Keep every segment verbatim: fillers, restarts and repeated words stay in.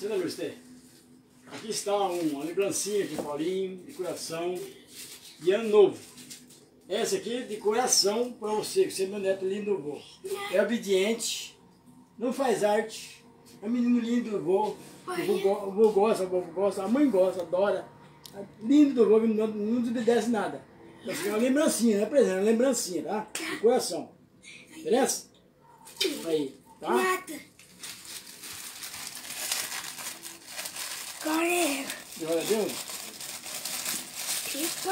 Você não gostei? Aqui está uma lembrancinha de Paulinho, de coração, de ano novo. Essa aqui é de coração para você, que você é meu neto lindo do vô. É obediente, não faz arte, é um menino lindo do vô. O vô, o vô gosta, o vô gosta, a mãe gosta, adora. Lindo do vô, não, não desobedece nada. Mas é uma lembrancinha, não é presente, é uma lembrancinha, tá? De coração. Beleza? Aí, tá? Glória Glória a Deus. Pipa.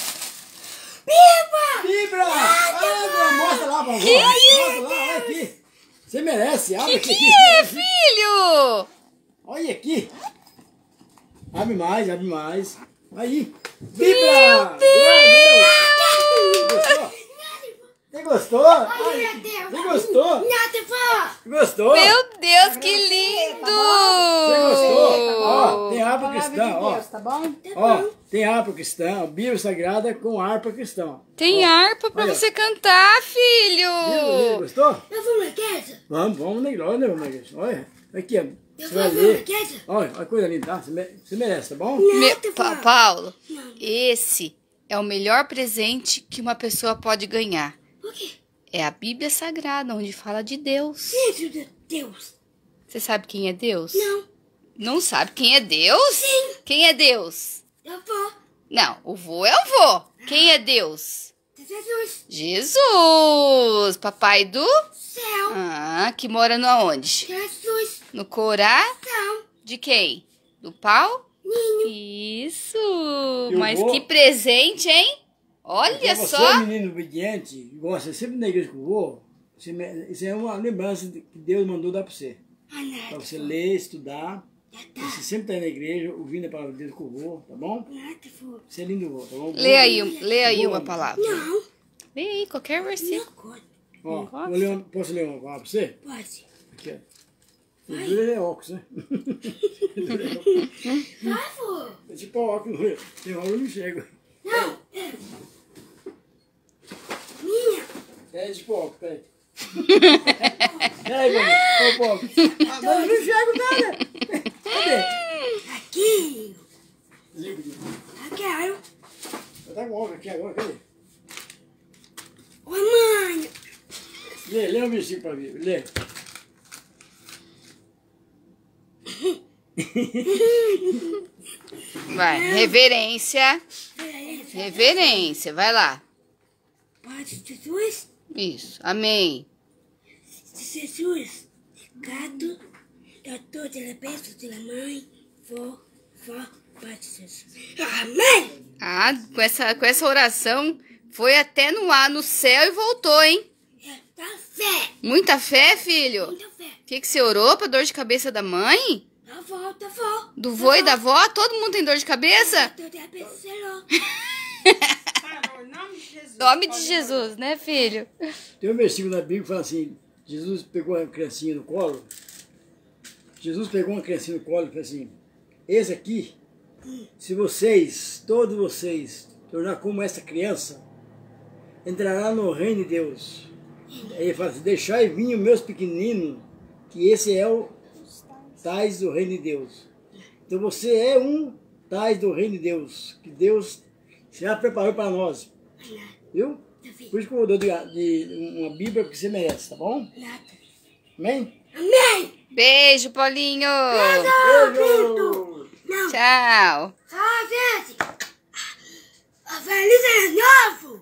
Pipa! Vibra! Ah, mostra lá, por favor. Mostra lá, olha aqui. Você merece, abre que aqui. Que é, filho? Olha aqui. Abre mais, abre mais. Aí. Vibra! Meu Deus! Você gostou? Ai, meu Deus! Você gostou? Nada, vó! Gostou? Meu Deus, que lindo! Você gostou? Ó, tem harpa cristã, ó. Deus, tá bom? Ó, tem harpa cristã, Bíblia Sagrada com harpa cristã. Tem Ó, harpa pra olha. você cantar, Viu? filho! Gostou? Eu vou na casa? Vamos, vamos na igreja, né, vamos na igreja. Olha, aqui, ó. Eu Você vou vai na ler. casa? Olha, olha que coisa linda, tá? Você me- você merece, tá bom? Me- Nada, Pa- vó! Paulo, Não. esse é o melhor presente que uma pessoa pode ganhar. O quê? É a Bíblia Sagrada, onde fala de Deus. Filho de Deus! Você sabe quem é Deus? Não, Não sabe quem é Deus? Sim. Quem é Deus? eu vou. Não, o vô é o vô. Quem é Deus? Jesus! Jesus! Papai do... Céu! Ah, que mora no aonde? Jesus! No coração Céu! de quem? Do pau? Ninho! Isso! Eu Mas vou- que presente, hein? Olha Porque você só! é um menino obediente, gosta sempre na igreja com o vô, você me- isso é uma lembrança que Deus mandou dar para você. Ah, nada, Para você vó. ler, estudar. Nada, Você sempre está na igreja, ouvindo a palavra de Deus com o vô, tá bom? nada, vó. Você é lindo, vô, tá bom? Lê aí, lê aí Boa. uma palavra. Não, Lê aí, qualquer versículo. não gosto. Ó, Não gosta? vou ler uma- posso ler uma palavra para você? Pode. Aqui, ó. O Júlio é óculos, né? Vai, vó. É tipo óculos, tem hora eu não chego. Não, é. Minha. É tipo óculos, peraí. Peraí, meu ô óculos. Ah, mas eu não chego nada. Cadê? Aqui. Liga, liga. Eu quero. Eu tá com óculos aqui agora, cadê? Ô, mãe. Lê, lê um versículo para mim, lê. Vai, reverência. Peraí. Reverência, vai lá. Pode, Jesus? Isso, amém. Jesus. Gato. Doutor de la bênção de la mãe. Vó. Vó. Pode, Jesus. Amém. Ah, com essa, com essa oração, foi até no ar, no céu e voltou, hein? É da fé. Muita fé, filho? Muita fé. O que, que você orou pra dor de cabeça da mãe? Da vó, da vó. Do vô e da avó? Todo mundo tem dor de cabeça? Doutor de la bênção, Senhor. Nome de Jesus, né, filho? Tem um versículo na Bíblia que fala assim, Jesus pegou uma criancinha no colo, Jesus pegou uma criancinha no colo e falou assim, esse aqui, se vocês, todos vocês, tornar como essa criança, entrará no reino de Deus. Aí ele fala assim, deixai vir os meus pequeninos, que esse é o tais do reino de Deus. Então você é um tais do reino de Deus, que Deus já preparou para nós. Viu? Por isso que eu dou de, de uma Bíblia, porque você merece, tá bom? Nada. Amém? Amém. Beijo, Paulinho. Beijo. Não. Tchau. Só, gente. Feliz ano novo.